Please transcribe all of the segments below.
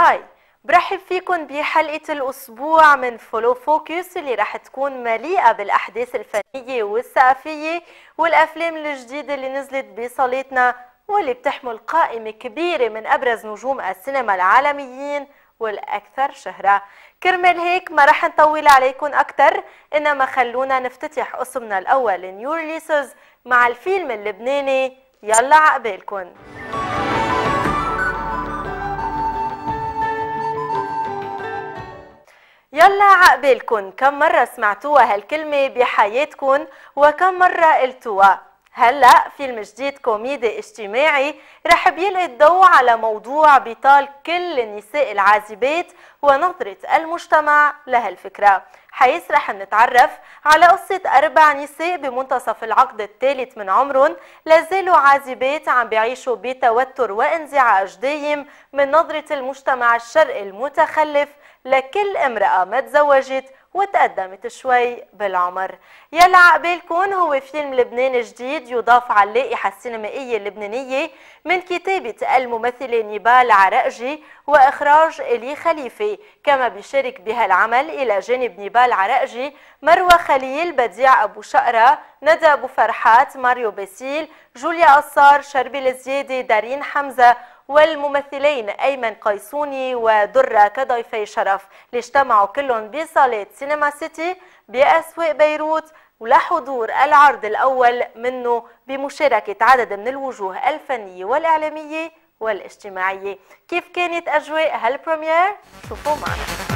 هاي، برحب فيكن بحلقة الأسبوع من فولو فوكس اللي رح تكون مليئة بالأحداث الفنية والثقافية والأفلام الجديدة اللي نزلت بصالتنا واللي بتحمل قائمة كبيرة من أبرز نجوم السينما العالميين والأكثر شهرة. كرمال هيك ما رح نطول عليكم أكتر، إنما خلونا نفتتح قسمنا الأول نيو ريليسز مع الفيلم اللبناني يلا عقبالكن. يلا عقبالكن، كم مرة سمعتوها هالكلمة بحياتكن وكم مرة قلتوها؟ هلأ فيلم جديد كوميدي اجتماعي رح بيلقي الضوء على موضوع بيطال كل النساء العازبات ونظرة المجتمع لهالفكرة، حيث رح نتعرف على قصة 4 نساء بمنتصف العقد الثالث من عمرهم لازالوا عازبات عم بيعيشوا بتوتر وانزعاج دايم من نظرة المجتمع الشرقي المتخلف لكل امرأة ما تزوجت وتقدمت شوي بالعمر. يلا عقبالكن هو فيلم لبناني جديد يضاف على اللائحة السينمائية اللبنانية من كتابة الممثلة نيبال عرقجي وإخراج إلي خليفة، كما بيشارك بهالعمل إلى جانب نيبال عرقجي مروة خليل، بديع أبو شقرة، ندى أبو فرحات، ماريو باسيل، جوليا قصار، شربي الزيادي، دارين حمزة، والممثلين أيمن قيصوني ودرة كضيفي شرف اللي اجتمعوا كلهم بصالة سينما سيتي بأسواق بيروت ولحضور العرض الأول منه بمشاركة عدد من الوجوه الفنية والإعلامية والاجتماعية. كيف كانت أجواء هالبريمير؟ شوفوا معنا.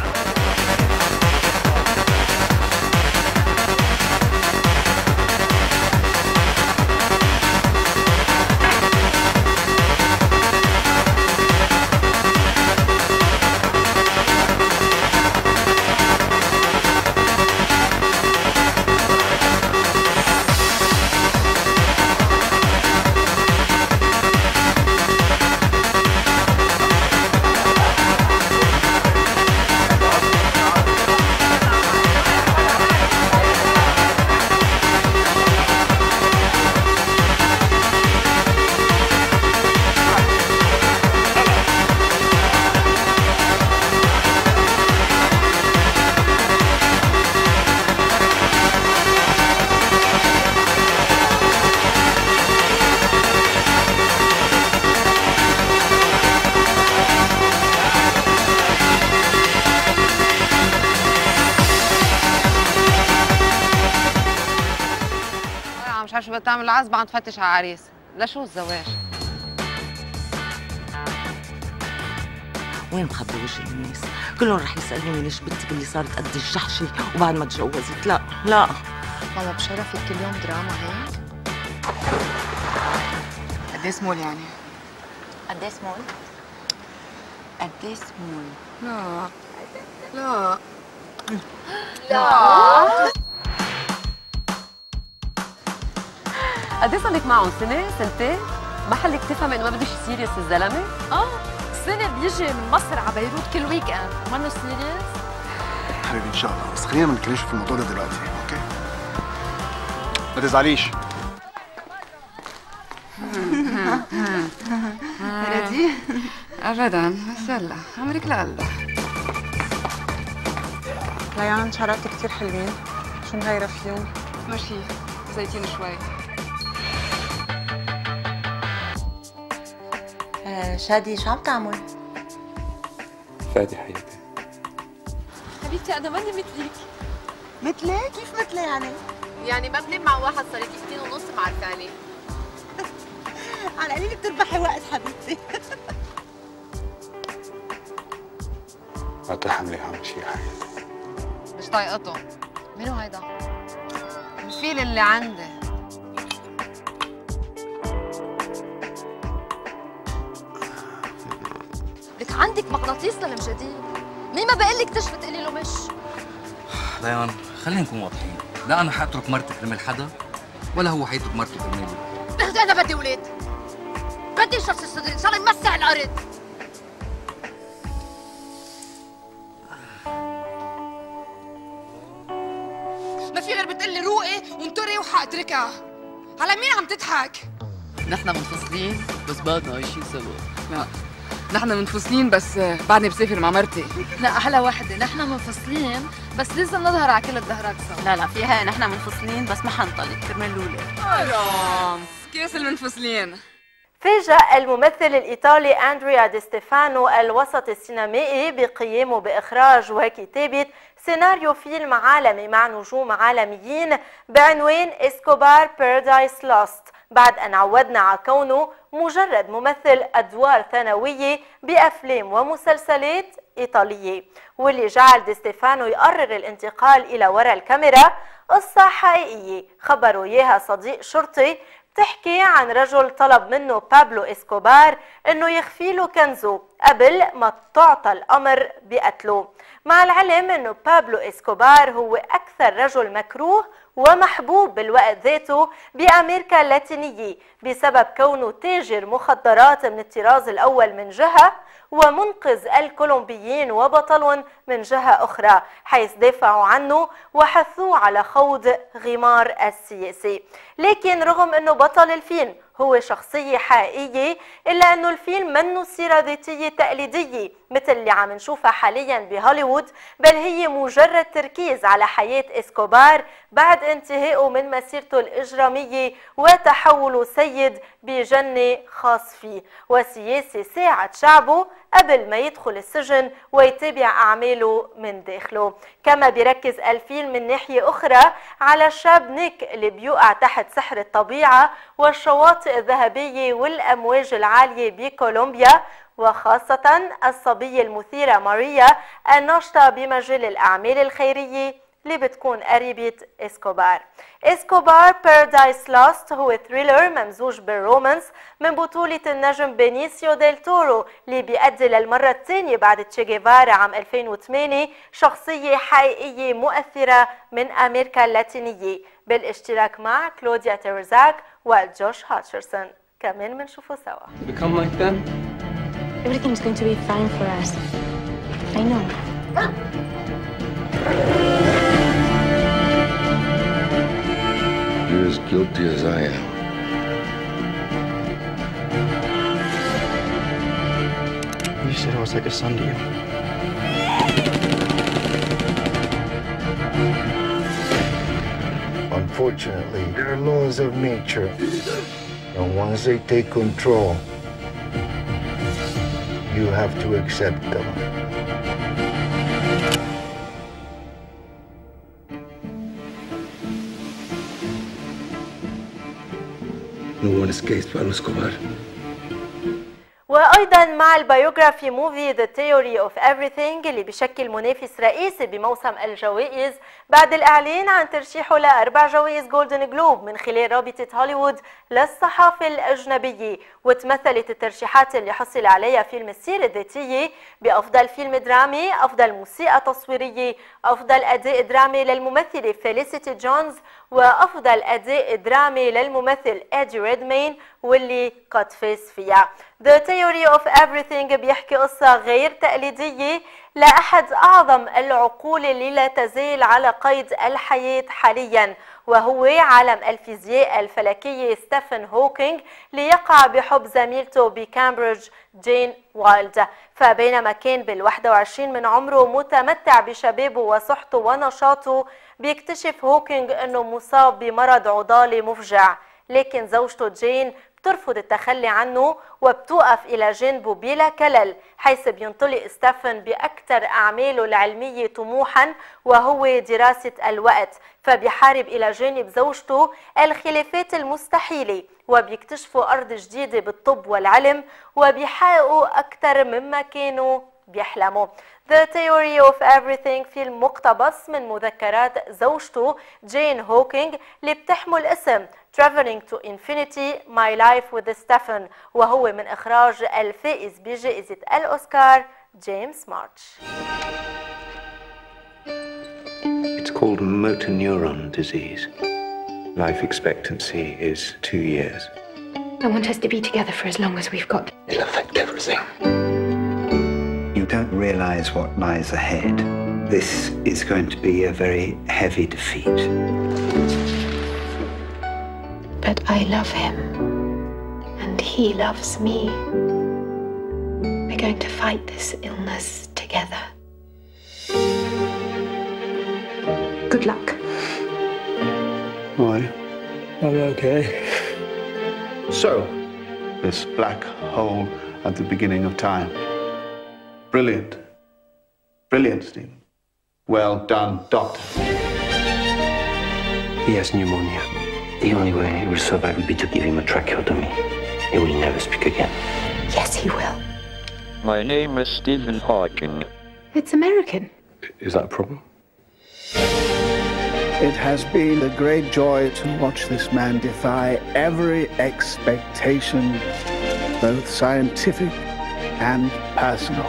مش عارفه شو بدها تعمل عزبة عم تفتش على عريس، لشو الزواج؟ وين مخبي وجه الناس؟ كلهم رح يسألوني ليش بنتك اللي صارت قد الجحشة وبعد ما تجوزت. لا لا والله بشرفك كل يوم دراما هيك؟ قد ايه سمول يعني؟ قد ايه سمول؟ قد ايه سمول؟ لا لا لا قد ايه صار لك معهم؟ سنة؟ سنتين؟ محلك تفهم انه ما بدش سيريس الزلمه؟ سنة بيجي من مصر على بيروت كل ويك اند، منه سيريس؟ حبيبي ان شاء الله، بس خلينا ما نتكلمش في الموضوع ده دلوقتي، اوكي؟ ما تزعليش. ريدي؟ ابدا، بس يلا عمرك لله. ليان شعراتك كثير حلوين، شو مغيرة فيهم؟ ماشي زيتين شوي. شادي شو عم تعمل؟ فادي حياتي. حبيبتي أنا ماني مثلك. مثلي؟ كيف مثلي يعني؟ يعني ما بنام مع واحد صار لك 2 ونص معرفاني. على قليل بتربحي وقت حبيبتي. ما تحملي هم شي حياتي. مش طايقته. منو هيدا؟ الفيل اللي عندي. لك عندك مغناطيس للمجادين، مين ما بقول لك تشفي تقولي له مش. ليان خلينا نكون واضحين، لا انا حاترك مرتي كرمال حدا ولا هو حيترك مرته كرمالي. انا بدي ولاد، بدي شخص صدري ان شاء الله يمسح الارض. ما في غير بتقلي روقي وانطري وحاتركها. على مين عم تضحك؟ نحن منفصلين بس بعدنا عايشين سوا. لا نحن منفصلين بس بعدني بسافر مع مرتي. لا أحلى وحدة، نحن منفصلين بس لازم نظهر على كل الظهرات سوا. لا لا فيها نحن منفصلين بس ما حنطلق كرمال الولاد. حرام كيس المنفصلين. فاجأ الممثل الإيطالي أندريا دي ستيفانو الوسط السينمائي بقيامه بإخراج وكتابة سيناريو فيلم عالمي مع نجوم عالميين بعنوان إسكوبار بارادايس لوست، بعد أن عودنا على كونه مجرد ممثل أدوار ثانوية بأفلام ومسلسلات إيطالية، واللي جعل دي ستيفانو يقرر الانتقال إلى وراء الكاميرا. قصة حقيقية خبروا إياها صديق شرطي بتحكي عن رجل طلب منه بابلو إسكوبار انه يخفي له كنزه قبل ما تعطى الامر بقتله، مع العلم انه بابلو إسكوبار هو اكثر رجل مكروه ومحبوب بالوقت ذاته بامريكا اللاتينية بسبب كونه تاجر مخدرات من الطراز الاول من جهة ومنقذ الكولومبيين وبطلهم من جهة أخرى، حيث دافعوا عنه وحثوه على خوض غمار السياسي. لكن رغم أنه بطل الفيلم هو شخصية حقيقية، إلا أنه الفيلم منه سيرة ذاتية تقليدية مثل اللي عم نشوفها حاليا بهوليوود، بل هي مجرد تركيز على حياة إسكوبار بعد انتهائه من مسيرته الإجرامية وتحوله سيد بجنة خاص فيه وسياسي ساعد شعبه قبل ما يدخل السجن ويتابع أعماله من داخله. كما بيركز الفيلم من ناحية أخرى على الشاب نيك اللي بيقع تحت سحر الطبيعة والشواطئ الذهبية والأمواج العالية بكولومبيا، وخاصة الصبية المثيرة ماريا الناشطة بمجال الأعمال الخيرية اللي بتكون قريبة إسكوبار. إسكوبار بارادايس لوست هو ثريلر ممزوج بالرومانس من بطولة النجم بينيسيو ديل تورو اللي بيأدي للمرة الثانية بعد تشي جيفارا عام 2008 شخصية حقيقية مؤثرة من أمريكا اللاتينية بالاشتراك مع كلوديا تيرزاك وجوش هاتشرسون. كمان منشوفه سوا. Become like them? Everything's going to be fine for us. I know. You're as guilty as I am. You said I was like a son to you. Unfortunately, there are laws of nature. And once they take control, you have to accept them. No one escapes Pablo Escobar. وأيضا مع البيوغرافي موفي The Theory of Everything اللي بشكل منافس رئيسي بموسم الجوائز بعد الإعلان عن ترشيحه ل4 جوائز جولدن جلوب من خلال رابطة هوليوود للصحافة الأجنبية، وتمثلت الترشيحات اللي حصل عليها فيلم السيرة الذاتية بأفضل فيلم درامي، أفضل موسيقى تصويرية، أفضل أداء درامي للممثلة فيليسيتي جونز، وأفضل أداء درامي للممثل إيدي ريدمين واللي قد فاز فيها. The Theory of Everything بيحكي قصة غير تقليدية لأحد أعظم العقول اللي لا تزال على قيد الحياة حاليا، وهو عالم الفيزياء الفلكية ستيفن هوكينج ليقع بحب زميلته بكامبريدج جين وايلد. فبينما كان بال21 من عمره متمتع بشبابه وصحته ونشاطه، بيكتشف هوكينج أنه مصاب بمرض عضالي مفجع، لكن زوجته جين بترفض التخلي عنه وبتوقف إلى جانبه بلا كلل، حيث بينطلق ستيفن بأكثر أعماله العلمية طموحا وهو دراسة الوقت، فبيحارب إلى جانب زوجته الخلافات المستحيلة وبيكتشفوا أرض جديدة بالطب والعلم وبيحققوا أكثر مما كانوا بيحلموا. The Theory of Everything فيلم مقتبس من مذكرات زوجته جين هوكينج اللي بتحمل اسم Traveling to Infinity My Life with Stephen، وهو من إخراج الفائز بجائزة الأوسكار جيمس مارش. It's called motor neuron disease. Life expectancy is 2 years. I want us to be together for as long as we've got. It'll affect everything. You don't realize what lies ahead. This is going to be a very heavy defeat. But I love him. And he loves me. I We're going to fight this illness together. Good luck. Why? I'm okay. So, this black hole at the beginning of time. Brilliant. Brilliant, Stephen. Well done, Doctor. He has pneumonia. The only way he will survive will be to give him a tracheotomy. He will never speak again. Yes, he will. My name is Stephen Hawking. It's American. Is that a problem? It has been a great joy to watch this man defy every expectation, both scientific and personal.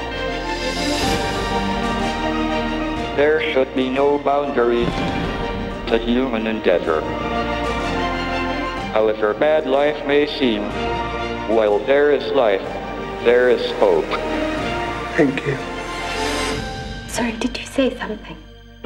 There should be no boundaries to human endeavor. However bad life may seem, while there is life, there is hope. Thank you. Sorry, did you say something?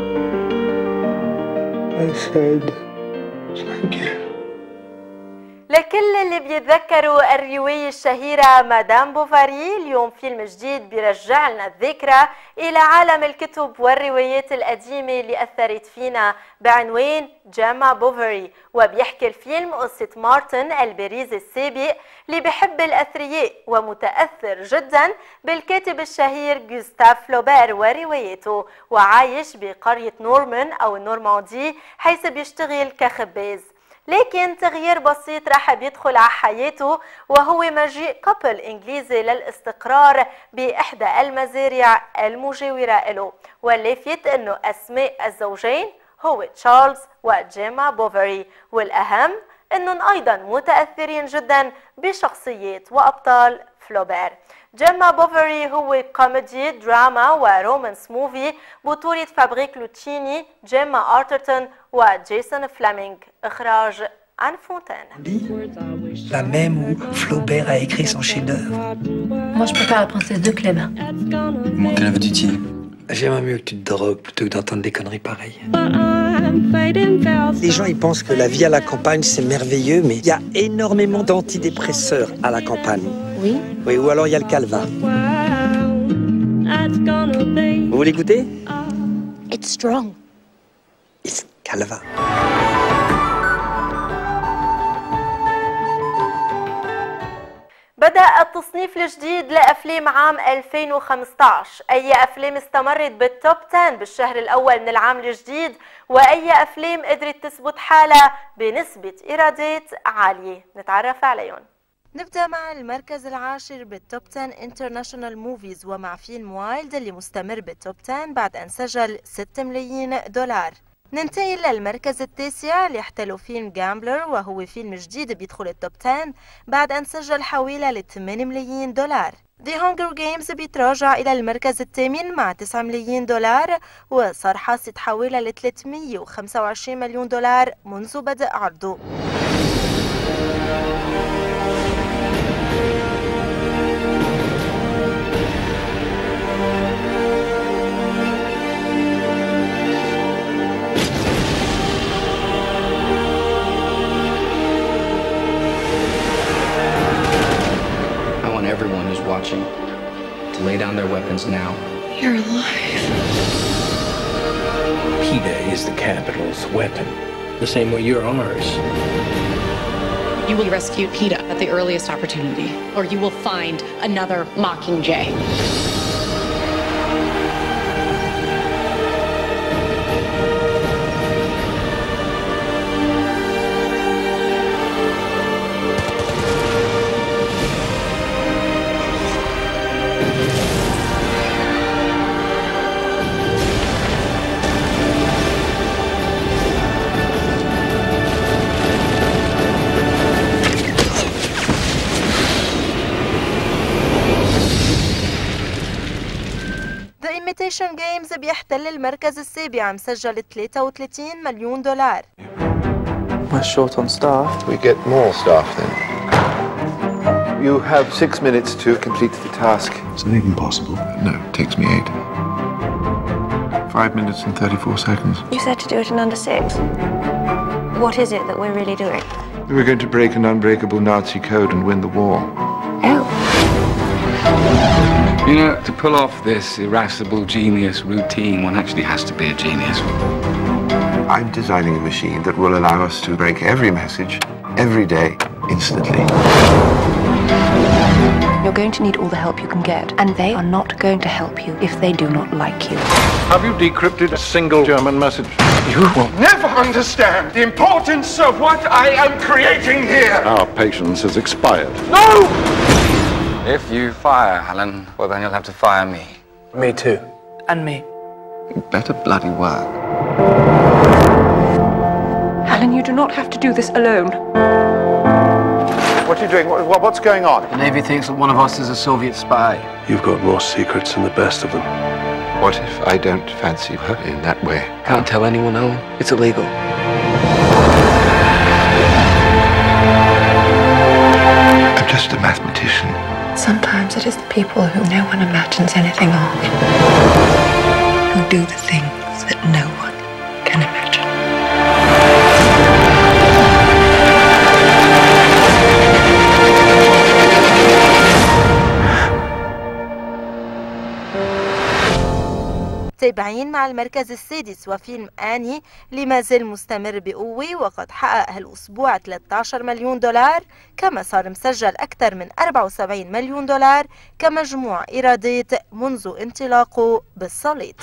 I said thank you. لكل اللي بيتذكروا الرواية الشهيرة مدام بوفاري، اليوم فيلم جديد بيرجع لنا الذكرى إلى عالم الكتب والروايات القديمة اللي أثرت فينا بعنوان جيما بوفاري. وبيحكي الفيلم قصة مارتن الباريزي السابق اللي بحب الأثرياء ومتأثر جدا بالكاتب الشهير جوستاف فلوبير ورواياته، وعايش بقرية نورمان أو النورماندي حيث بيشتغل كخباز. لكن تغيير بسيط راح بيدخل على حياته وهو مجيء كابل إنجليزي للاستقرار بإحدى المزارع المجاورة له، واللافت أنه أسماء الزوجين هو تشارلز وجيما بوفاري، والأهم أنهم أيضا متأثرين جدا بشخصيات وأبطال فلوبير. جيما بوفاري هو كوميدي دراما ورومانس موفي بطولة فابريك لوتشيني، جيما أرترتون وجيسون فليمنج، إخراج عن فونتين. La même où Flaubert a écrit son chef-d'œuvre. Moi, je préfère la princesse de Clèves. Moi, que l'avais-tu? J'aimerais mieux que tu te drogues plutôt que d'entendre des conneries pareilles. Les gens, ils pensent que la vie à la campagne, c'est merveilleux, mais il y a énormément d'antidépresseurs à la campagne. Oui. Oui, ou alors il y a le calva. Vous voulez goûter? It's strong. It's calva. بدأ التصنيف الجديد لأفلام عام 2015. أي أفلام استمرت بالتوب 10 بالشهر الأول من العام الجديد، وأي أفلام قدرت تثبت حالها بنسبة إيرادات عالية، نتعرف عليهم. نبدأ مع المركز العاشر بالتوب 10 انترناشونال موفيز، ومع فيلم وايلد اللي مستمر بالتوب 10 بعد أن سجل 6 ملايين دولار. ننتقل للمركز التاسع اللي احتله فيلم جامبلر، وهو فيلم جديد بيدخل التوب 10 بعد أن سجل حوالي 8 ملايين دولار. The Hunger Games بيتراجع إلى المركز الثامن مع 9 ملايين دولار، وصار حاصد حوالي 325 مليون دولار منذ بدء عرضه. Everyone who's watching to lay down their weapons now. You're alive. PETA is the capital's weapon, the same way you're ours. You will rescue PETA at the earliest opportunity, or you will find another Mockingjay. Imitation Games بيحتل المركز السابع مسجل 33 مليون دولار. We're short on staff. We get more staff then. You have 6 minutes to complete the task. Is it even possible? No, it takes me 8. 5 minutes and 34 seconds. You said to do it in under 6. What is it that we're really doing? We're going to break an unbreakable Nazi code and win the war. Oh. You know, to pull off this irascible genius routine, one actually has to be a genius. I'm designing a machine that will allow us to break every message, every day, instantly. You're going to need all the help you can get, and they are not going to help you if they do not like you. Have you decrypted a single German message? You will never understand the importance of what I am creating here. Our patience has expired. No! If you fire Helen, well, then you'll have to fire me. Me too. And me. You better bloody work. Helen, you do not have to do this alone. What are you doing? What's going on? The Navy thinks that one of us is a Soviet spy. You've got more secrets than the best of them. What if I don't fancy her in that way? Can't tell anyone, Owen. It's illegal. I'm just a mathematician. Sometimes it is the people who no one imagines anything of who do the things that no one can imagine. متابعين مع المركز السادس وفيلم آني اللي ما زال مستمر بقوة وقد حقق هالأسبوع 13 مليون دولار كما صار مسجل أكثر من 74 مليون دولار كمجموع إيرادات منذ انطلاقه بالصالات.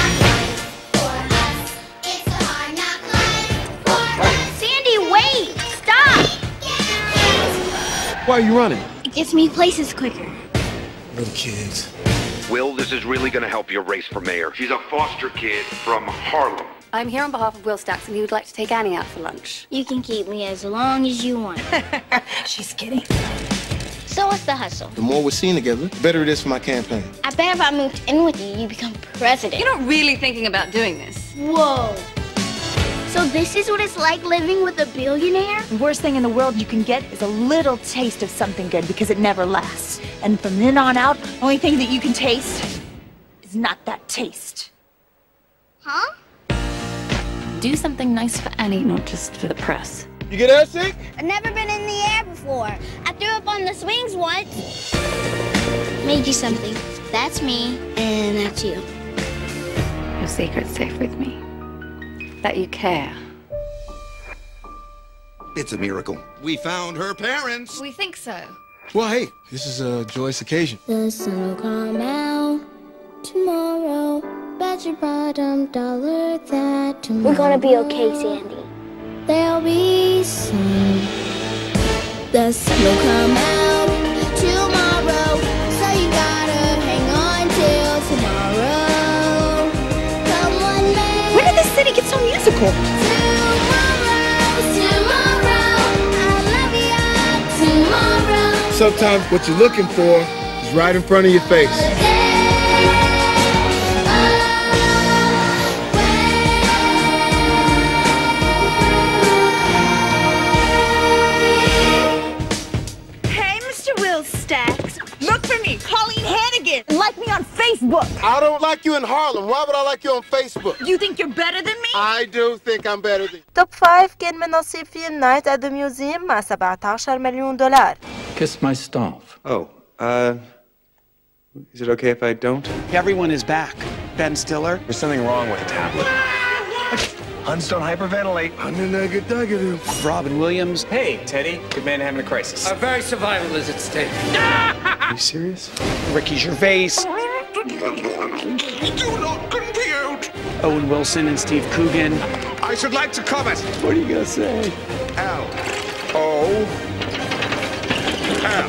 Sandy, wait! Stop! Why are you running? It gets me places quicker. Little kids. Will, this is really going to help your race for mayor. She's a foster kid from Harlem. I'm here on behalf of Will Stacks, and he would like to take Annie out for lunch. You can keep me as long as you want. She's kidding. So what's the hustle? The more we're seen together, the better it is for my campaign. I bet if I moved in with you, you become president. You're not really thinking about doing this. Whoa. So this is what it's like living with a billionaire? The worst thing in the world you can get is a little taste of something good because it never lasts. And from then on out, the only thing that you can taste is not that taste. Huh? Do something nice for Annie, not just for the press. You get air sick? I've never been in the air before. I threw up on the swings once. Made you something. That's me, and that's you. Your secret's safe with me. That you care. It's a miracle. We found her parents. We think so. Well, hey, this is a joyous occasion. The sun will come out tomorrow. Bet your bottom dollar that tomorrow. We're gonna be okay, Sandy. There'll be sun. The sun will come out tomorrow. So you gotta hang on till tomorrow. Come on, man. When did this city get so musical? Sometimes what you're looking for is right in front of your face. Hey, Mr. Will Stacks. Look for me, Colleen Hannigan. Like me on Facebook. I don't like you in Harlem. Why would I like you on Facebook? You think you're better than me? I do think I'm better than you. توب 5 كان من نصيب فيلم نايت at the Museum مع 17 مليون دولار. Kiss my staff. Oh, is it okay if I don't? Everyone is back. Ben Stiller. There's something wrong with the tablet. Huns don't hyperventilate. Robin Williams. Hey, Teddy. Good man having a crisis. Our very survival is at stake. Are you serious? Ricky Gervais. Do not compute. Owen Wilson and Steve Coogan. I should like to comment. What are you gonna say? L-O. L.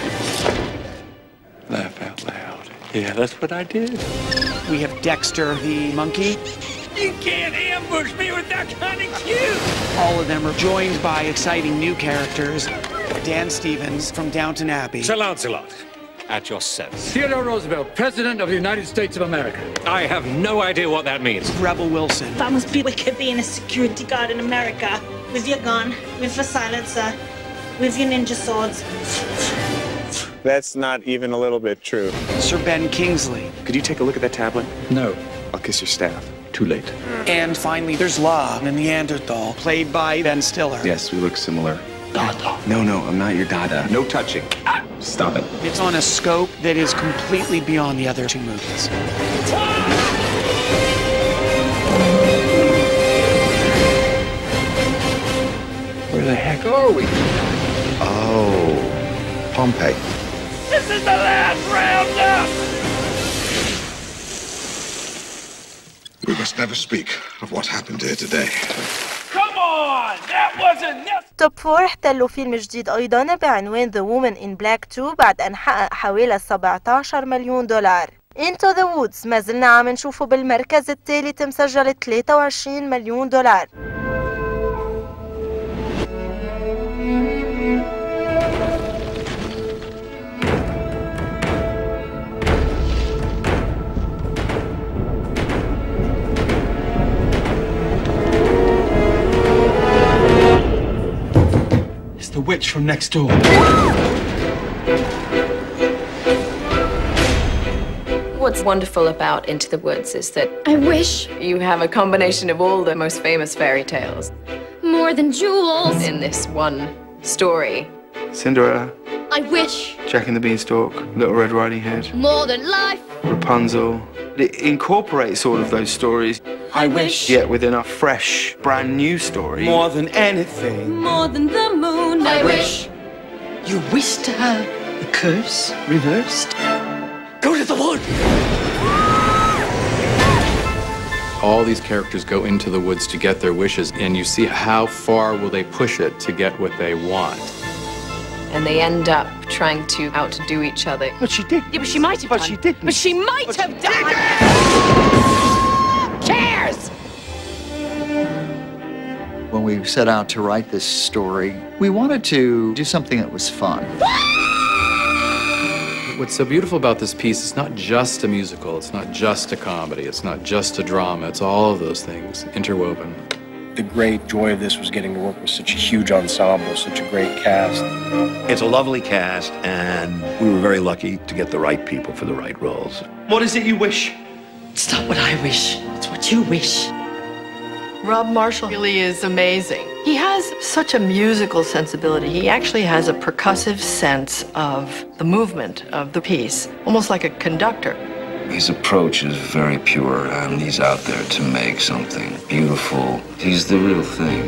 Laugh out loud. Yeah, that's what I did. We have Dexter the monkey. You can't ambush me with that kind of cue! All of them are joined by exciting new characters. Dan Stevens from Downton Abbey. Sir Lancelot, at your service. Theodore Roosevelt, President of the United States of America. I have no idea what that means. Rebel Wilson. That must be wicked being a security guard in America. With your gun, with your silencer, with your ninja swords. That's not even a little bit true. Sir Ben Kingsley. Could you take a look at that tablet? No. I'll kiss your staff. Too late. And finally, there's La, the Neanderthal, played by Ben Stiller. Yes, we look similar. Dada. No, I'm not your Dada. No touching. Stop it. It's on a scope that is completely beyond the other two movies. Where the heck are we? Oh, Pompeii. This is the last roundup! We must never speak of what happened here today. Come on! That wasn't nothing! توب 4 احتلوا فيلم جديد أيضا بعنوان The Woman in Black 2 بعد أن حقق حوالي 17 مليون دولار. Into the Woods ما زلنا عم نشوفه بالمركز الثالث مسجل 23 مليون دولار. The witch from next door. What's wonderful about Into the Woods is that I wish you have a combination of all the most famous fairy tales more than jewels. in this one story. Cinderella, I wish Jack and the Beanstalk, Little Red Riding Hood, more than life. Rapunzel. It incorporates all of those stories. I wish. Yet within a fresh, brand new story. More than anything. More than the moon. I wish. You wish to have the curse reversed? Go to the wood! All these characters go into the woods to get their wishes, and you see how far will they push it to get what they want. And they end up trying to outdo each other. But she did. Yeah, but she might have But done. she didn't. But she might have done. Cheers! When we set out to write this story, we wanted to do something that was fun. What's so beautiful about this piece, it's not just a musical, it's not just a comedy, it's not just a drama, it's all of those things interwoven. The great joy of this was getting to work with such a huge ensemble, such a great cast. It's a lovely cast, and we were very lucky to get the right people for the right roles. What is it you wish? It's not what I wish, it's what you wish. Rob Marshall really is amazing. He has such a musical sensibility. He actually has a percussive sense of the movement of the piece, almost like a conductor. His approach is very pure, and he's out there to make something beautiful. He's the real thing.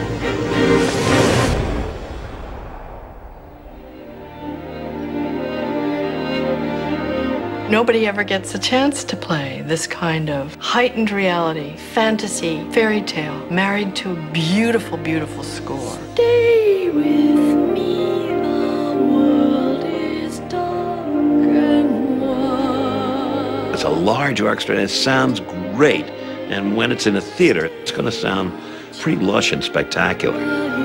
Nobody ever gets a chance to play this kind of heightened reality, fantasy, fairy tale, married to a beautiful, beautiful score. Stay with me, the world is dark and wild. It's a large orchestra, and it sounds great. And when it's in a theater, it's going to sound pretty lush and spectacular.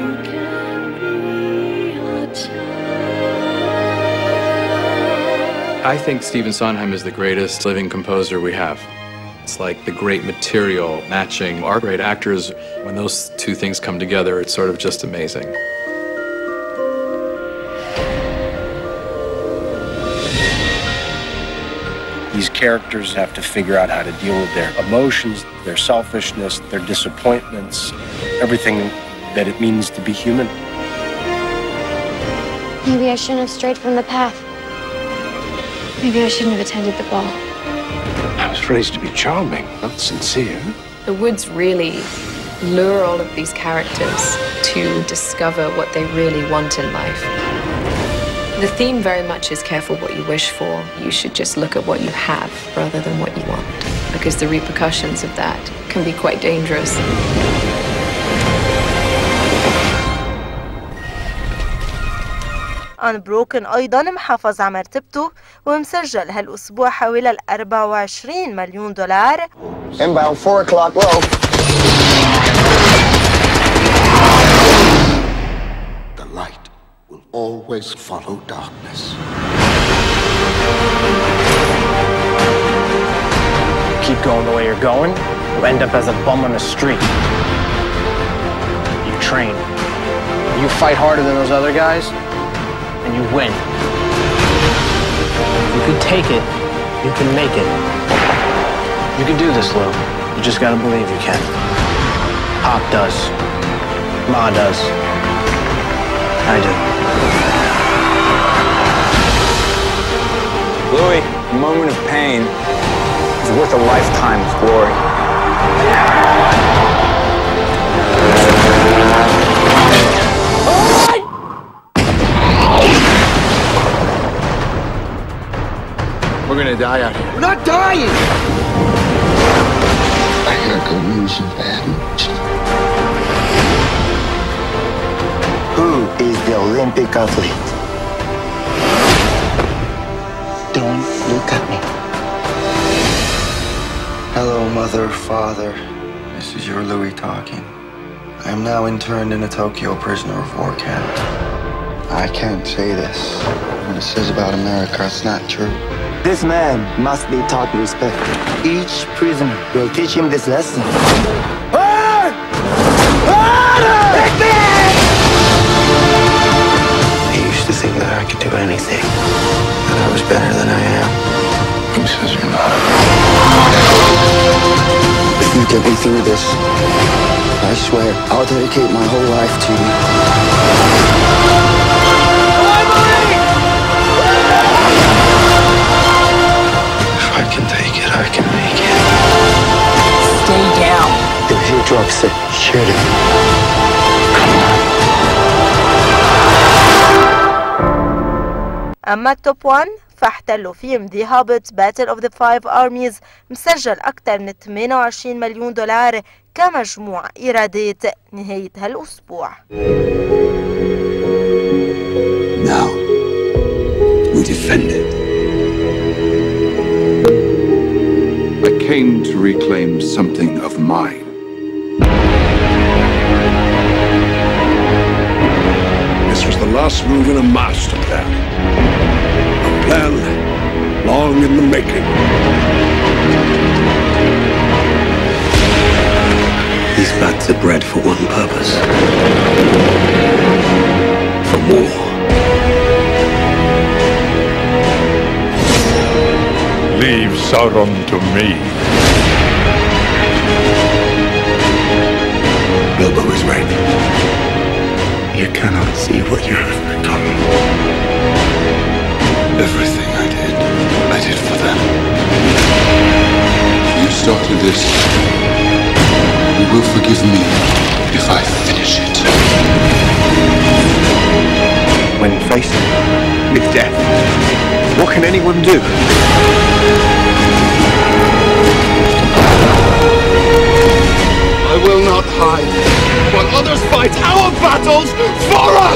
I think Stephen Sondheim is the greatest living composer we have. It's like the great material matching our great actors. When those two things come together, it's sort of just amazing. These characters have to figure out how to deal with their emotions, their selfishness, their disappointments, everything that it means to be human. Maybe I shouldn't have strayed from the path. Maybe I shouldn't have attended the ball. I was raised to be charming, not sincere. The Woods really lure all of these characters to discover what they really want in life. The theme very much is careful what you wish for. You should just look at what you have rather than what you want, because the repercussions of that can be quite dangerous. Unbroken أيضا محافظ على مرتبته ومسجل هالأسبوع حوالي 24 مليون دولار. Inbound 4 o'clock low. The light will always follow darkness. Keep going the way you're going, you'll end up as a bum on the street. You train. You fight harder than those other guys, and you win. You can take it, you can make it. You can do this, Lou. You just gotta believe you can. Pop does. Ma does. I do. Louis, a moment of pain is worth a lifetime of glory. We're gonna die out here. We're not dying! I hear good news and bad news. Who is the Olympic athlete? Don't look at me. Hello, Mother, Father. This is your Louis talking. I am now interned in a Tokyo prisoner of war camp. I can't say this. What it says about America, it's not true. This man must be taught respect. Each prisoner will teach him this lesson. I used to think that I could do anything, that I was better than I am. Who says you're not? If you get me through this, I swear I'll dedicate my whole life to you. If I can take it, I can make it. Stay down. If you drop sick, shoot it. أما التوب 1 فاحتلوا فيلم The Hobbit Battle of the Five Armies مسجل أكثر من 28 مليون دولار كمجموع إيرادات نهاية هالأسبوع. Now, we defend it. I came to reclaim something of mine. This was the last move in a master plan. A plan long in the making. These bags are bred for one purpose. For war. Leave Sauron to me. Bilbo is right. You cannot see what you have become. Everything I did for them. You started this. You will forgive me if I finish it. When faced with death, what can anyone do? I will not hide while others fight our battles for us!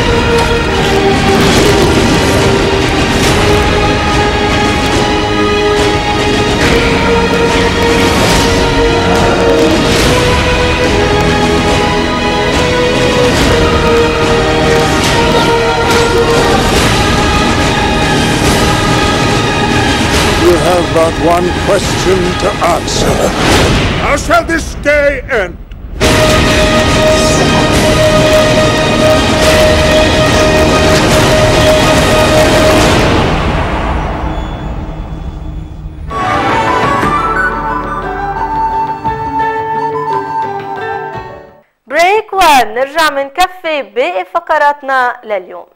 You have but one question to answer. How shall this day end? بريك ونرجع منكفي باقي فقراتنا لليوم.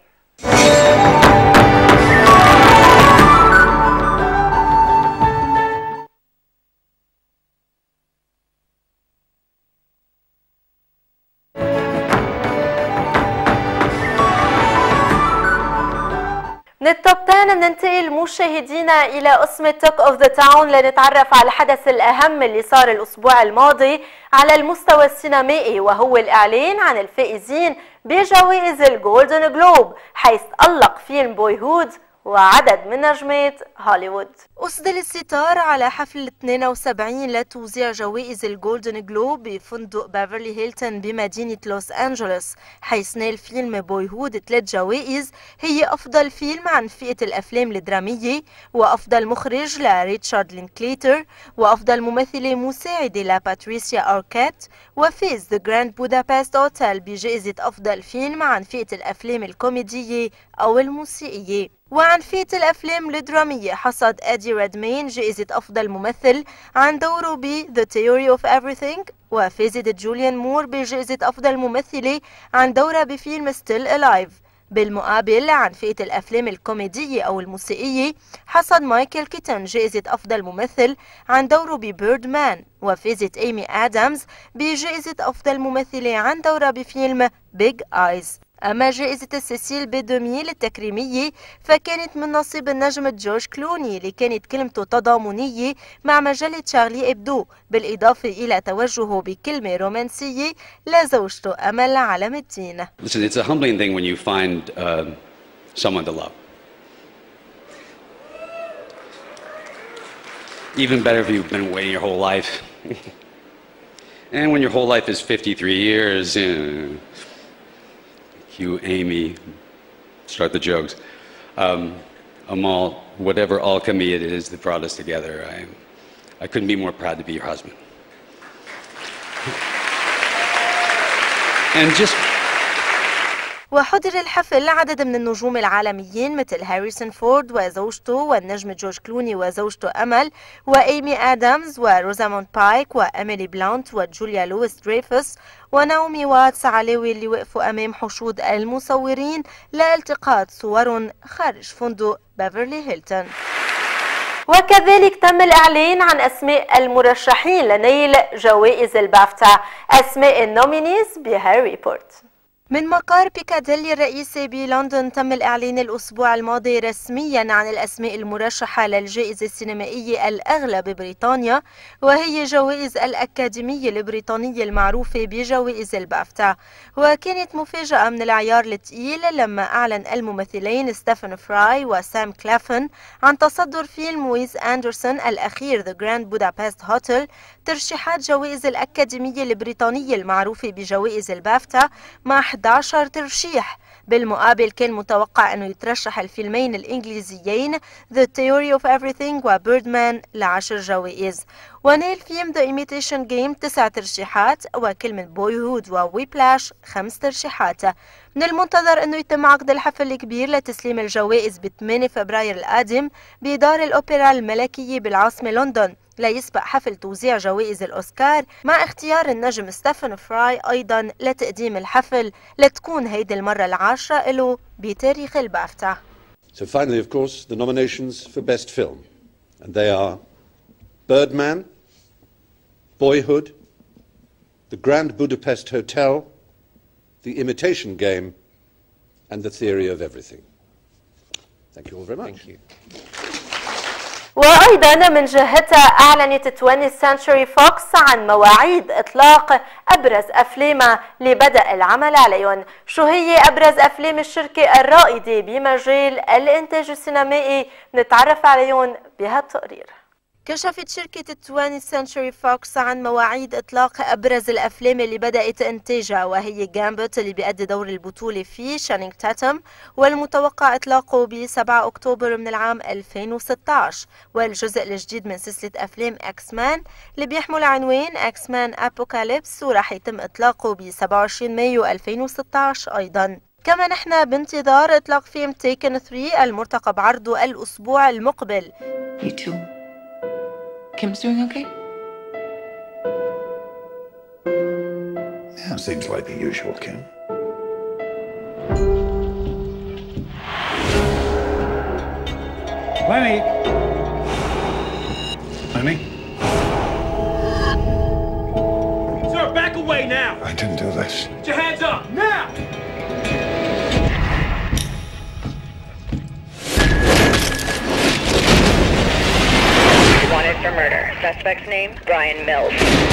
من التوب 10 بننتقل مشاهدينا إلى قسم توك أوف ذا تاون لنتعرف على الحدث الأهم اللي صار الأسبوع الماضي على المستوى السينمائي، وهو الإعلان عن الفائزين بجوائز الجولدن جلوب، حيث تألق فيلم بوي هود وعدد من نجمات هوليوود. أسدل الستار على حفل 72 لتوزيع جوائز الجولدن جلوب بفندق بافرلي هيلتون بمدينة لوس أنجلوس، حيث نال فيلم بوي هود 3 جوائز، هي أفضل فيلم عن فئة الأفلام الدرامية، وأفضل مخرج لريتشارد لينكليتر، وأفضل ممثلة مساعدة لباتريسيا أركات، وفاز The Grand Budapest Hotel بجائزة أفضل فيلم عن فئة الأفلام الكوميدية أو الموسيقية. وعن فئة الأفلام الدرامية حصد إيدي ريدمين جائزة أفضل ممثل عن دوره ب The Theory of Everything، وفازت جوليان مور بجائزة أفضل ممثلة عن دورها بفيلم Still Alive. بالمقابل عن فئة الأفلام الكوميدية أو الموسيقية حصد مايكل كيتون جائزة أفضل ممثل عن دوره ببيرد مان، وفازت إيمي آدمز بجائزة أفضل ممثلة عن دورها بفيلم بيج آيز. أما جائزة السيسيل ب2000 التكريمية فكانت من نصيب النجم جورج كلوني اللي كانت كلمته تضامنية مع مجلة شارلي إبدو، بالإضافة إلى توجهه بكلمة رومانسية لزوجته أمل علم الدين. Listen, it's a humbling thing when you find someone to love. Even better if you've been waiting your whole life. And when your whole life is 53 years, you, Amy, start the jokes. Amal, whatever alchemy it is that brought us together, I couldn't be more proud to be your husband. And just وحضر الحفل عدد من النجوم العالميين مثل هاريسون فورد وزوجته والنجم جورج كلوني وزوجته أمل وإيمي آدمز وروزاموند بايك وأميلي بلانت وجوليا لويس دريفوس وناومي واتس علاوي اللي وقفوا أمام حشود المصورين لالتقاط صورهم خارج فندق بيفرلي هيلتون. وكذلك تم الإعلان عن أسماء المرشحين لنيل جوائز البافتا، أسماء النومينيز بهاري بورت. من مقر بيكاديلي الرئيسي بلندن تم الإعلان الأسبوع الماضي رسمياً عن الأسماء المرشحة للجائزة السينمائية الأغلى ببريطانيا، وهي جوائز الأكاديمية البريطانية المعروفة بجوائز البافتا. وكانت مفاجأة من العيار الثقيل لما أعلن الممثلين ستيفن فراي وسام كلافن عن تصدر فيلم ويس أندرسون الأخير The Grand Budapest Hotel ترشيحات جوائز الأكاديمية البريطانية المعروفة بجوائز البافتا مع 11 ترشيح. بالمقابل كان متوقع أنه يترشح الفيلمين الإنجليزيين The Theory of Everything وبيردمان ل10 جوائز، ونال فيلم The Imitation Game 9 ترشيحات، وكلمة بويهود وويبلاش 5 ترشيحات. من المنتظر أنه يتم عقد الحفل الكبير لتسليم الجوائز ب8 فبراير القادم بدار الأوبرا الملكية بالعاصمة لندن، ليسبق حفل توزيع جوائز الأوسكار مع اختيار النجم ستيفن فراي أيضا لتقديم الحفل لتكون هيدي المرة ال10 له بتاريخ البافتا. So finally, of course, the nominations for Best Film. And they are Birdman, Boyhood, The Grand Budapest Hotel, The Imitation Game, and The Theory of Everything. Thank you all very much. Thank you. وأيضا من جهتها أعلنت 20th Century Fox عن مواعيد إطلاق أبرز أفلامها لبدء العمل عليهم. شو هي أبرز أفلام الشركة الرائدة بمجال الإنتاج السينمائي؟ نتعرف عليهم بهالتقرير. كشفت شركة 20th Century Fox عن مواعيد إطلاق أبرز الأفلام اللي بدأت إنتاجها، وهي جامبت اللي بيأدي دور البطولة فيه شانينغ تاتم، والمتوقع إطلاقه ب7 أكتوبر من العام 2016، والجزء الجديد من سلسلة أفلام أكس مان اللي بيحمل عنوان أكس مان أبوكاليبس، وراح يتم إطلاقه ب27 مايو 2016 أيضا. كما نحن بانتظار إطلاق فيلم تيكن 3 المرتقب عرضه الأسبوع المقبل. Kim's doing okay? Yeah, seems like the usual, Kim. Lenny! Lenny? Sir, back away now! I didn't do this. Put your hands up, now! Wanted for murder. Suspect's name, Brian Mills.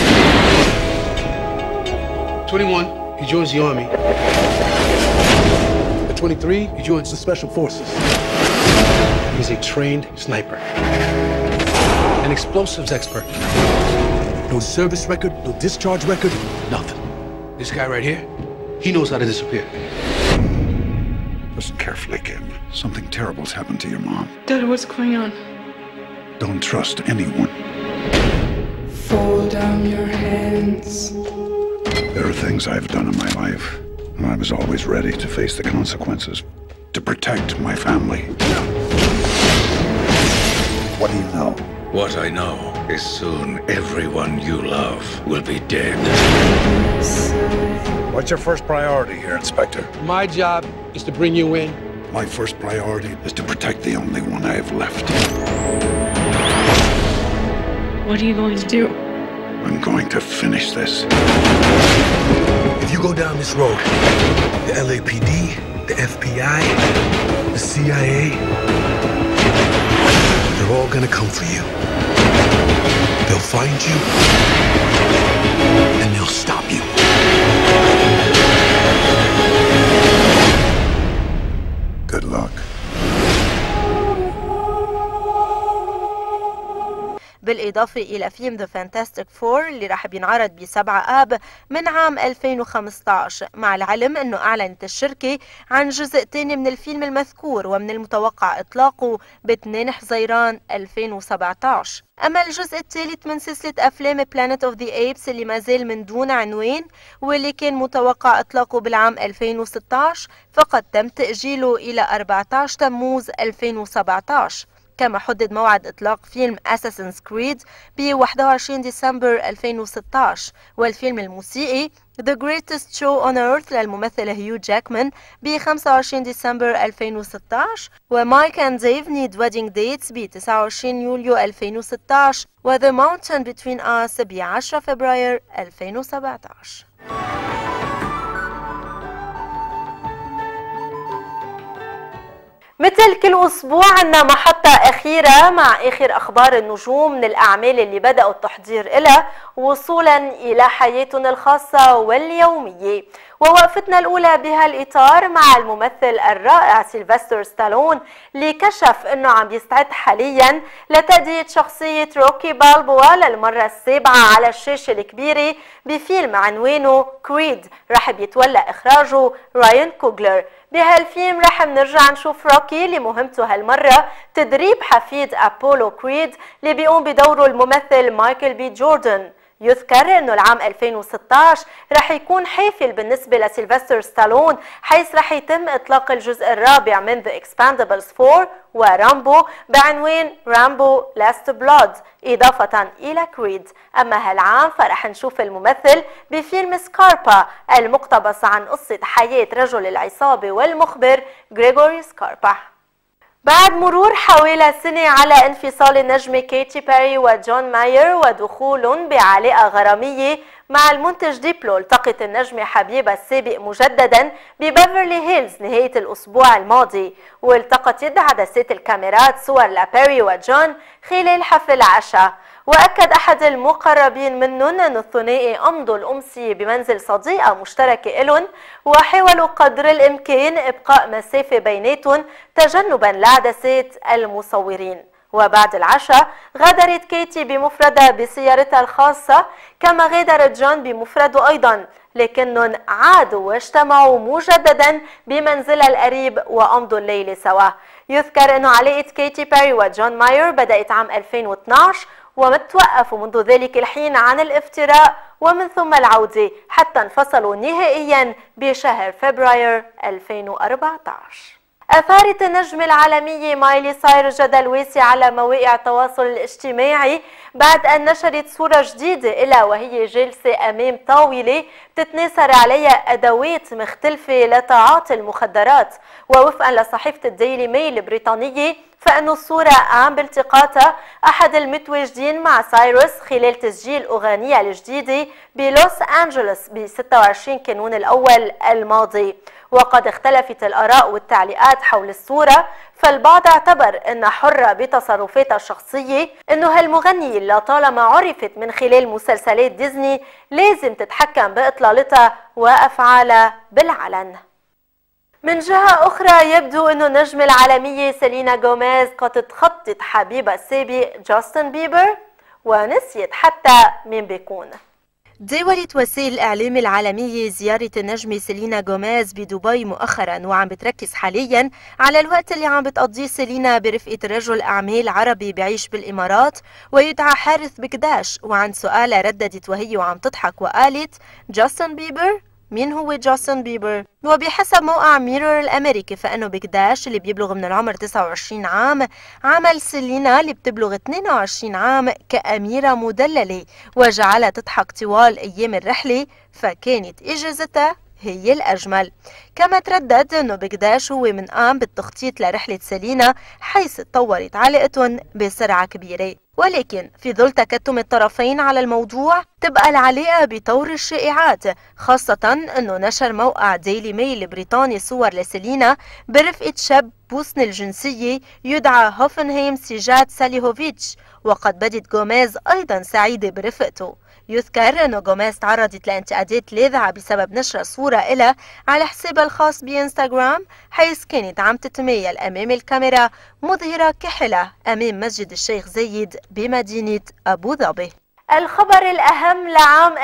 21, he joins the Army. At 23, he joins the Special Forces. He's a trained sniper. An explosives expert. No service record, no discharge record, nothing. This guy right here, he knows how to disappear. Listen carefully, Kim. Something terrible's happened to your mom. Dad, what's going on? Don't trust anyone. Fold down your hands. There are things I've done in my life, and I was always ready to face the consequences. to protect my family. What do you know? What I know is soon everyone you love will be dead. What's your first priority here, Inspector? My job is to bring you in. My first priority is to protect the only one I have left. What are you going to do? I'm going to finish this. If you go down this road, the LAPD, the FBI, the CIA, they're all gonna come for you. They'll find you, and they'll stop you. Good luck. بالإضافة إلى فيلم The Fantastic Four اللي راح بينعرض ب7 آب من عام 2015، مع العلم أنه أعلنت الشركة عن جزء تاني من الفيلم المذكور ومن المتوقع إطلاقه ب2 حزيران 2017. أما الجزء الثالث من سلسلة أفلام Planet of the Apes اللي ما زال من دون عنوان واللي كان متوقع إطلاقه بالعام 2016 فقد تم تأجيله إلى 14 تموز 2017. كما حدد موعد إطلاق فيلم Assassin's Creed ب 21 ديسمبر 2016، والفيلم الموسيقي The Greatest Show on Earth للممثل هيو جاكمان ب 25 ديسمبر 2016، ومايك and Dave Need Wedding Dates ب 29 يوليو 2016، و The Mountain Between Us ب 10 فبراير 2017. مثل كل أسبوع عنا محطة أخيرة مع آخر أخبار النجوم من الأعمال اللي بدأوا التحضير إلها وصولا إلى حياتهم الخاصة واليومية. ووقفتنا الأولى بهالإطار مع الممثل الرائع سيلفستر ستالون اللي كشف أنه عم يستعد حاليا لتأدية شخصية روكي بالبوا للمرة السابعة على الشاشة الكبيرة بفيلم عنوانه كريد رح بيتولى إخراجه راين كوغلر. بهالفيلم رح نرجع نشوف روكي اللي مهمته هالمرة تدريب حفيد أبولو كريد اللي بيقوم بدوره الممثل مايكل بي جوردن. يذكر انه العام 2016 رح يكون حافل بالنسبة لسيلفستر ستالون، حيث رح يتم اطلاق الجزء الرابع من The Expendables 4 ورامبو بعنوان رامبو لاست بلود اضافة الى كريد. اما هالعام فرح نشوف الممثل بفيلم سكاربا المقتبس عن قصة حياة رجل العصابة والمخبر غريغوري سكاربا. بعد مرور حوالي سنة على انفصال النجمة كيتي بيري وجون ماير ودخولهم بعلاقة غرامية مع المنتج ديبلو، التقت النجمة حبيبة السابق مجددا ببيفرلي هيلز نهاية الأسبوع الماضي، والتقت يد عدسات الكاميرات صور لبيري وجون خلال حفل عشاء. وأكد أحد المقربين منهم أن الثنائي أمضوا الأمسية بمنزل صديقة مشتركة إلهم وحاولوا قدر الإمكان إبقاء مسافة بيناتهم تجنبا لعدسات المصورين. وبعد العشاء غادرت كيتي بمفردها بسيارتها الخاصة، كما غادرت جون بمفرده أيضا، لكنهم عادوا واجتمعوا مجددا بمنزلها القريب وأمضوا الليلة سوا. يذكر أنه علاقة كيتي بيري وجون ماير بدأت عام 2012 ومتوقفوا منذ ذلك الحين عن الافتراء ومن ثم العودة حتى انفصلوا نهائيا بشهر فبراير 2014. أثارت النجمة العالمية مايلي سايرس جدل واسع على مواقع التواصل الاجتماعي بعد أن نشرت صورة جديدة إلها وهي جالسة أمام طاولة بتتناثر عليها أدوات مختلفة لتعاطي المخدرات. ووفقا لصحيفة الديلي ميل البريطانية فإن الصورة قام بالتقاطها أحد المتواجدين مع سايرس خلال تسجيل أغنية الجديدة بلوس أنجلوس ب 26 كانون الأول الماضي. وقد اختلفت الآراء والتعليقات حول الصورة، فالبعض اعتبر أنها حرة بتصرفاتها الشخصية، أنه هالمغنية اللي طالما عرفت من خلال مسلسلات ديزني لازم تتحكم بإطلالتها وأفعالها بالعلن. من جهة أخرى يبدو أن النجمة العالمية سيلينا غوميز قد تخطط حبيبها السابق جاستن بيبر ونسيت حتى مين بيكون. داولت وسائل الإعلام العالمية زيارة النجمة سيلينا غوميز بدبي مؤخرا، وعم بتركز حاليا على الوقت اللي عم بتقضيه سيلينا برفقة رجل أعمال عربي بعيش بالإمارات ويدعى حارث بكداش. وعن سؤالها رددت وهي وعم تضحك وقالت جاستن بيبر مين هو جاستن بيبر؟ وبحسب موقع ميرور الأمريكي فإنه بكداش اللي بيبلغ من العمر 29 عام عمل سيلينا اللي بتبلغ 22 عام كأميرة مدللة وجعلها تضحك طوال أيام الرحلة، فكانت إجازتها هي الأجمل. كما تردد أنه بكداش هو من قام بالتخطيط لرحلة سيلينا حيث تطورت علاقتهم بسرعة كبيرة، ولكن في ظل تكتم الطرفين على الموضوع تبقى العلاقة بطور الشائعات، خاصة أنه نشر موقع ديلي ميل البريطاني صور لسيلينا برفقة شاب بوسني الجنسية يدعى هوفنهيم سيجات ساليهوفيتش، وقد بدت جوميز أيضا سعيدة برفقته. يذكر أنه جوميز تعرضت لانتقادات لاذعة بسبب نشر صورة إلها على حسابها الخاص بإنستغرام حيث كانت عم تتمايل أمام الكاميرا مظهرة كحلة أمام مسجد الشيخ زايد بمدينة أبو ظبي. الخبر الأهم لعام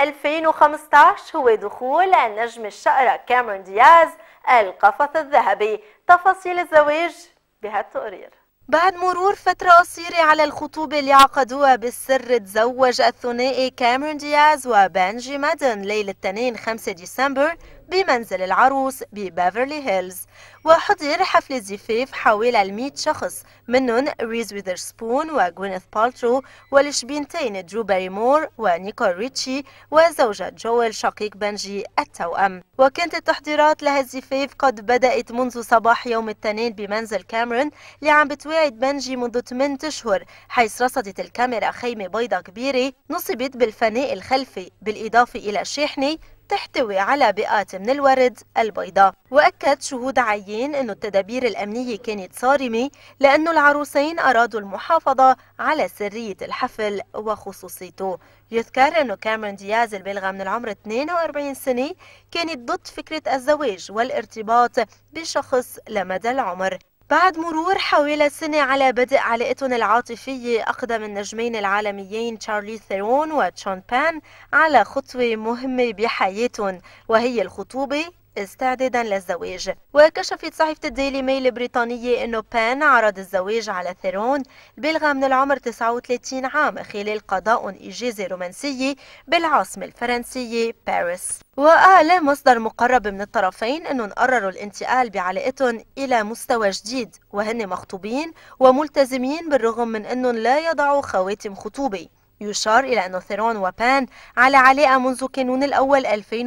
2015 هو دخول النجم الشقرة كاميرون دياز القفص الذهبي. تفاصيل الزواج بهالتقرير. بعد مرور فترة قصيرة على الخطوبة اللي عقدوها بالسر تزوج الثنائي كاميرون دياز وبنجي مادن ليلة الاثنين 5 ديسمبر بمنزل العروس ببيفرلي هيلز، وحضر حفل الزفاف حوالي 100 شخص منهم ريز ويذرسبون وغوينيث بالترو والشبينتين درو باريمور ونيكول ريتشي وزوجة جويل شقيق بنجي التوأم. وكانت التحضيرات لهالزفاف قد بدأت منذ صباح يوم الاثنين بمنزل كاميرون اللي عم بتواعد بنجي منذ 8 أشهر، حيث رصدت الكاميرا خيمة بيضاء كبيرة نصبت بالفناء الخلفي بالإضافة إلى شاحنة تحتوي على بيئات من الورد البيضاء. وأكد شهود عيان أنه التدابير الأمنية كانت صارمة لأنه العروسين أرادوا المحافظة على سرية الحفل وخصوصيته. يذكر أنه كاميرون دياز البالغة من العمر 42 سنة كانت ضد فكرة الزواج والارتباط بشخص لمدى العمر. بعد مرور حوالي سنة على بدء علاقتهم العاطفية أقدم النجمين العالميين تشارلي ثيرون وشون بان على خطوة مهمة بحياتهم وهي الخطوبة استعدادا للزواج. وكشفت صحيفة الديلي ميل البريطانية أنه بان عرض الزواج على ثيرون البالغة من العمر 39 عام خلال قضاء إجازة رومانسية بالعاصمة الفرنسية باريس. وقال مصدر مقرب من الطرفين أنهم قرروا الانتقال بعلاقتهم إلى مستوى جديد وهن مخطوبين وملتزمين بالرغم من أنهم لا يضعوا خواتم خطوبة. يشار إلى أن ثيرون وبان على علاقة منذ كانون الأول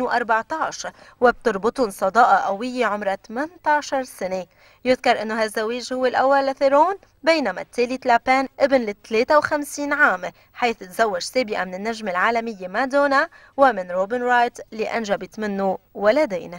2014 وبتربطهم صداقة قوية عمرها 18 سنة. يذكر أنه هالزواج هو الأول لثيرون بينما الثالث لبان ابن ل 53 عام حيث تزوج سابقا من النجمة العالمية مادونا ومن روبن رايت اللي أنجبت منه ولدين.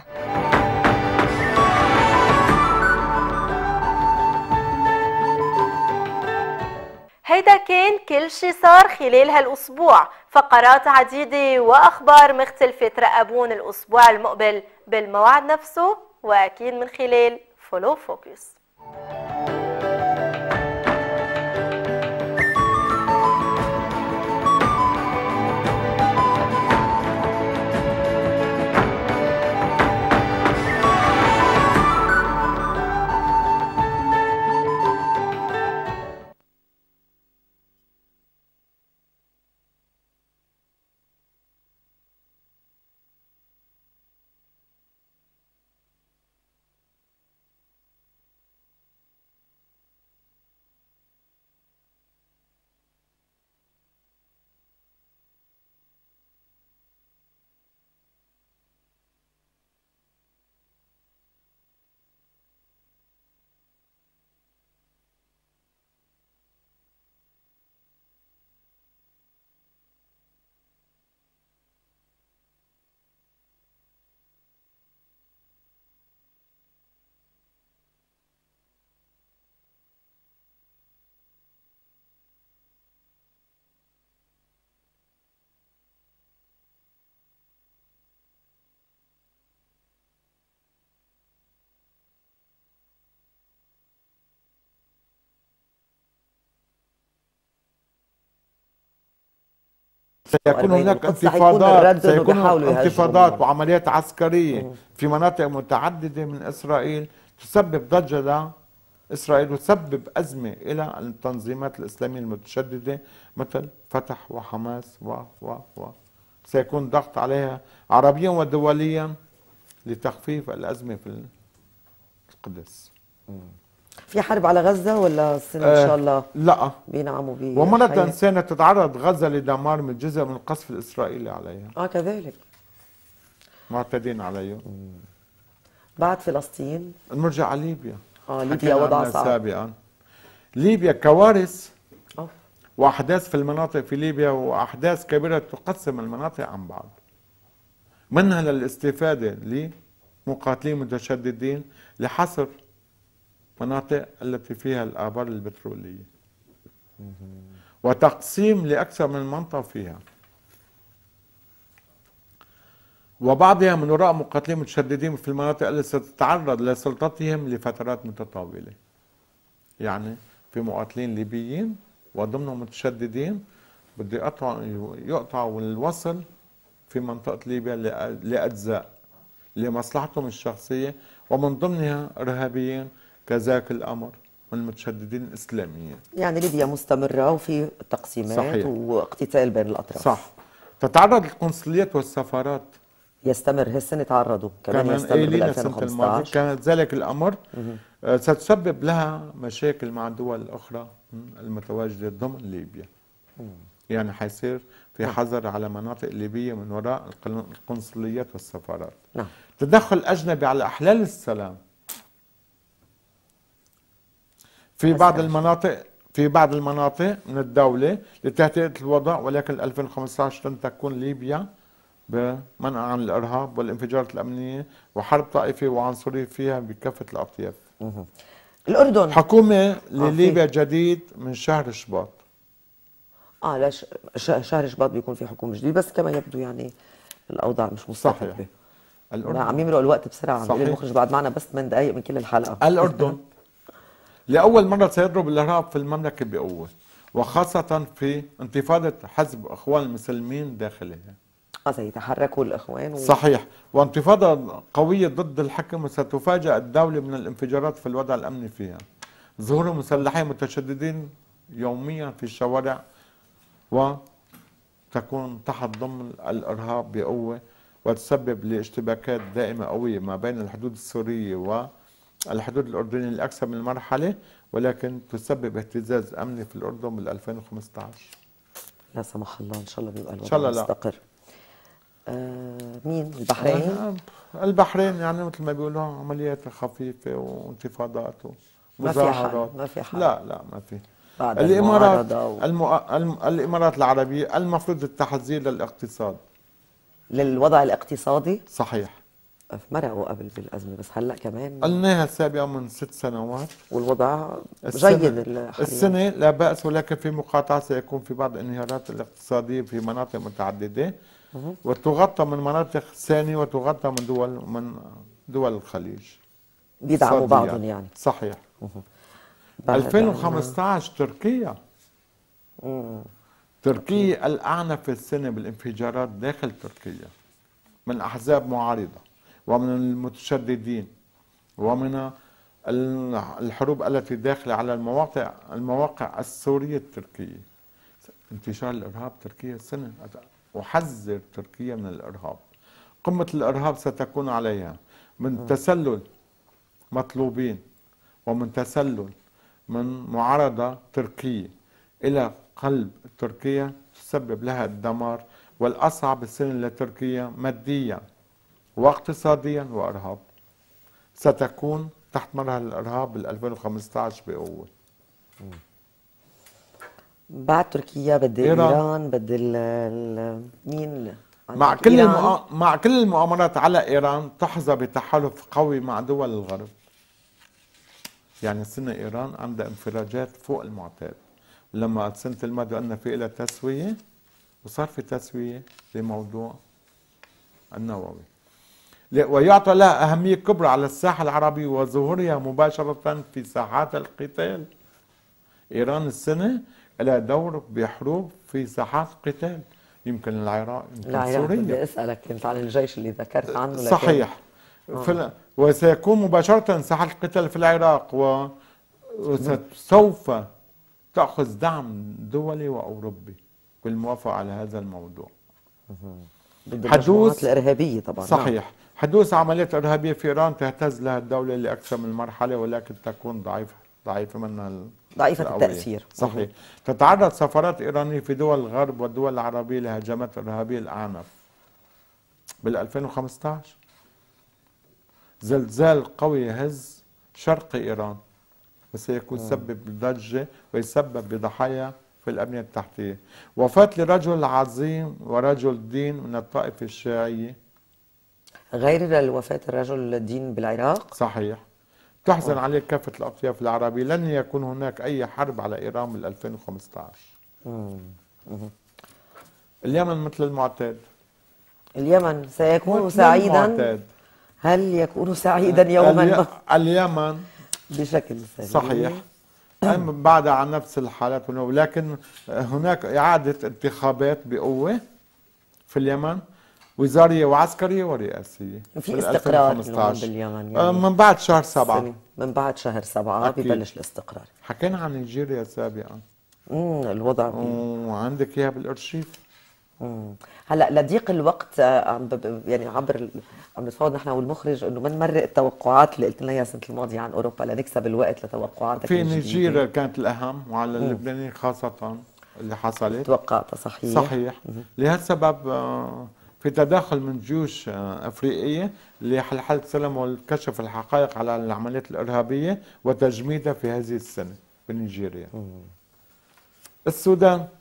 هيدا كان كل شي صار خلال هالأسبوع، فقرات عديدة وأخبار مختلفة ترقبون الأسبوع المقبل بالموعد نفسه وأكيد من خلال فولو فوكس. سيكون هناك انتفاضات، سيكون انتفاضات وعمليات عسكرية في مناطق متعددة من إسرائيل تسبب ضجة لإسرائيل وتسبب أزمة إلى التنظيمات الإسلامية المتشددة مثل فتح وحماس سيكون ضغط عليها عربيا ودوليا لتخفيف الأزمة في القدس. في حرب على غزة ولا السنة إن شاء الله؟ لا، بينعموا بيه ومرة ثانية تتعرض غزة لدمار من جزء من القصف الإسرائيلي عليها. كذلك معتدين عليه. بعد فلسطين نرجع على ليبيا. ليبيا وضع صعب سابقا. ليبيا كوارث وأحداث في المناطق في ليبيا، وأحداث كبيرة تقسم المناطق عن بعض، منها للاستفادة لمقاتلين متشددين لحصر مناطق التي فيها الآبار البترولية، وتقسيم لأكثر من منطقة فيها، وبعضها من وراء مقاتلين متشددين في المناطق التي ستتعرض لسلطتهم لفترات متطاولة. يعني في مقاتلين ليبيين وضمنهم متشددين بده يقطعوا الوصل في منطقة ليبيا لأجزاء لمصلحتهم الشخصية، ومن ضمنها إرهابيين كذاك الأمر من المتشددين الإسلاميين. يعني ليبيا مستمرة وفي تقسيمات صحيح. واقتتال بين الأطراف. صح. تتعرض القنصليات والسفارات، يستمر هالسنة تعرضوا كمان يستمر بال 2015. كانت ذلك الأمر ستسبب لها مشاكل مع الدول الأخرى المتواجدة ضمن ليبيا. يعني حيصير في حظر على مناطق ليبية من وراء القنصليات والسفارات. تدخل أجنبي على أحلال السلام في بعض المناطق من الدولة لتهدئة الوضع، ولكن 2015 لن تكون ليبيا بمنع عن الإرهاب والانفجارات الأمنية وحرب طائفية وعنصرية فيها بكافة الأطياف. الأردن حكومة لليبيا جديد من شهر شباط. لا شهر شباط بيكون في حكومة جديدة، بس كما يبدو يعني الأوضاع مش مستقرة. صحيح. عم يمرق الوقت بسرعة. عم يقول المخرج بعد معنا بس 8 دقائق من كل الحلقة. الأردن لأول مرة سيضرب الإرهاب في المملكة بقوة، وخاصة في انتفاضة حزب إخوان المسلمين داخلها. سيتحركوا الإخوان صحيح، وانتفاضة قوية ضد الحكم، وستفاجأ الدولة من الانفجارات في الوضع الأمني فيها. ظهور مسلحين متشددين يوميا في الشوارع، وتكون تحت ضمن الإرهاب بقوة، وتسبب لاشتباكات دائمة قوية ما بين الحدود السورية والحدود الأردنية لأكثر من مرحلة، ولكن تسبب اهتزاز أمني في الأردن بال 2015. لا سمح الله، إن شاء الله بيبقى الوضع مستقر. مين؟ البحرين؟ البحرين يعني مثل ما بيقولوا عمليات خفيفة وانتفاضات ومظاهرات. ما في حل. لا ما في. الإمارات العربية المفروض التحذير للاقتصاد، للوضع الاقتصادي. صحيح. مرقوا قبل بالأزمة، بس هلا كمان قلناها سابقا من 6 سنوات، والوضع جيد السنة لا بأس، ولكن في مقاطعة سيكون في بعض الانهيارات الاقتصادية في مناطق متعددة، وتغطى من مناطق ثانية وتغطى من دول الخليج. بيدعموا بعضهم يعني. صحيح. 2015 تركيا الأعنف السنة بالانفجارات داخل تركيا من أحزاب معارضة ومن المتشددين ومن الحروب التي داخلة على المواقع السورية التركية. انتشار الإرهاب تركيا السنة، أحذر تركيا من الإرهاب. قمة الإرهاب ستكون عليها من تسلل مطلوبين ومن تسلل من معارضة تركية إلى قلب تركيا، تسبب لها الدمار، والأصعب السنة لتركيا ماديا واقتصاديا وإرهاب. ستكون تحت مرهل الإرهاب بال 2015 بقوة. بعد تركيا بدي إيران، بدي مين؟ مع كل المؤامرات على إيران تحظى بتحالف قوي مع دول الغرب. يعني السنة إيران عندها انفراجات فوق المعتاد. لما السنة الماضية قلنا في إلى تسوية، وصار في تسوية لموضوع النووي، ويعطى لها أهمية كبرى على الساحة العربية وظهورها مباشرة في ساحات القتال. إيران السنة لها دور بحروب في ساحات قتال، يمكن العراق، يمكن سوريا. بدي أسألك كنت عن الجيش اللي ذكرت عنه. صحيح. وسيكون مباشرة ساحة القتال في العراق، وسوف تأخذ دعم دولي وأوروبي بالموافقة على هذا الموضوع. ضد المجموعات الارهابيه طبعا. صحيح. حدوث عمليات ارهابيه في ايران تهتز لها الدوله لاكثر من مرحله، ولكن تكون ضعيفه منها ضعيفة التأثير. صحيح. تتعرض سفارات إيرانية في دول الغرب والدول العربية لهجمات إرهابية الأعنف. بال 2015 زلزال قوي يهز شرق إيران وسيكون سبب ضجة ويسبب بضحايا في الأبنية التحتية. وفاة لرجل عظيم ورجل دين من الطائفة الشيعية. غير وفاة الرجل الدين بالعراق. صحيح. تحزن عليه كافة الأطياف العربية. لن يكون هناك أي حرب على إيران بال 2015. اليمن مثل المعتاد. اليمن سيكون سعيدا. المعتاد. هل يكون سعيدا يوما اليمن بشكل سليم. صحيح. بعد عن نفس الحالات، ولكن هناك إعادة انتخابات بقوة في اليمن، وزارية وعسكرية ورئاسية في استقرار باليمن يعني من بعد شهر 7. من بعد شهر 7 ببلش الاستقرار. حكينا عن نيجيريا سابقا. الوضع وعندك اياها بالارشيف. هلا لضيق الوقت يعني عم نتفاوض نحن والمخرج انه ما نمرق التوقعات اللي قلت لنا اياها السنه الماضيه عن اوروبا لنكسب الوقت لتوقعاتك. في نيجيريا كانت الاهم، وعلى اللبنانيين خاصه اللي حصلت توقعتها. صحيح. صحيح. لهالسبب في تداخل من جيوش افريقيه لحل السلام والكشف الحقائق على العمليات الارهابيه وتجميدها في هذه السنه بنيجيريا. السودان